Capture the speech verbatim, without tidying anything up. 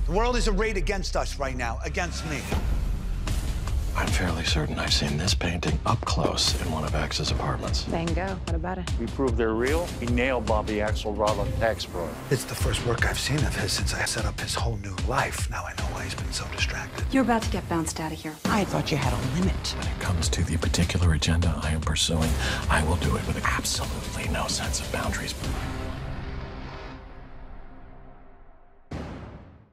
The world is arrayed against us right now, against me. I'm fairly certain I've seen this painting up close in one of Axe's apartments. Bingo. What about it? We proved they're real. We nailed Bobby Axelrod on tax fraud. It's the first work I've seen of his since I set up his whole new life. Now I know why he's been so distracted. You're about to get bounced out of here. I thought you had a limit. When it comes to the particular agenda I am pursuing, I will do it with absolutely no sense of boundaries.